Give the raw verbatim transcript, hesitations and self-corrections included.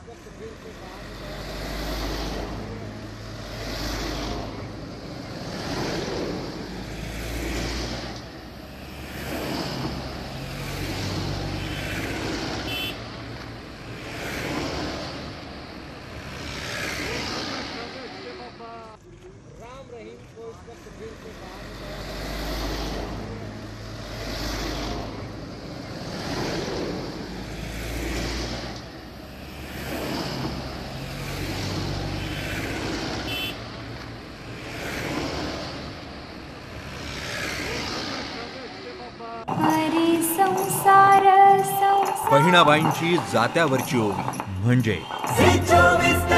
राम रहीम को इस वक्त फिर से बाहर निकाला हरी संसार संसार बहिणाबाईंची जात्यावरची ओवी म्हणजे झी चोवीस